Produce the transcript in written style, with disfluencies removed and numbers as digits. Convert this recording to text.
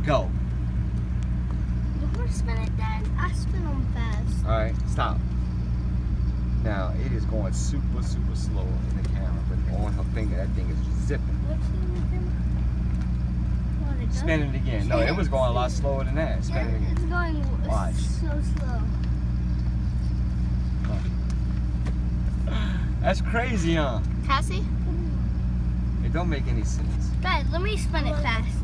go. You want to spin it, Dad? I spin them fast. Alright, stop. Now, it is going super, super slow in the camera, but on her finger, that thing is zipping. Spin it again. No, it was going a lot slower than that. Spin it again. It's going Watch. so slow. That's crazy, huh? Cassie? It don't make any sense. Dad, let me spin it fast.